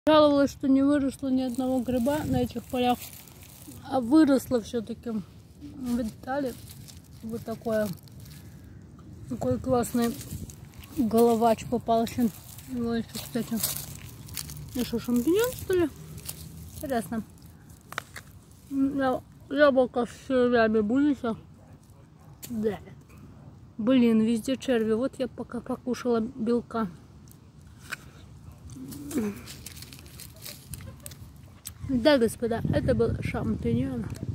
Жаловалась, что не выросло ни одного гриба на этих полях, а выросло все-таки. Видали? Вот такой классный головач попался. Его еще, кстати. И что, шампиньон, что ли? Интересно. Яблоко с червями будете? Да. Блин, везде черви. Вот я пока покушала белка. Да, господа, это был шампиньон.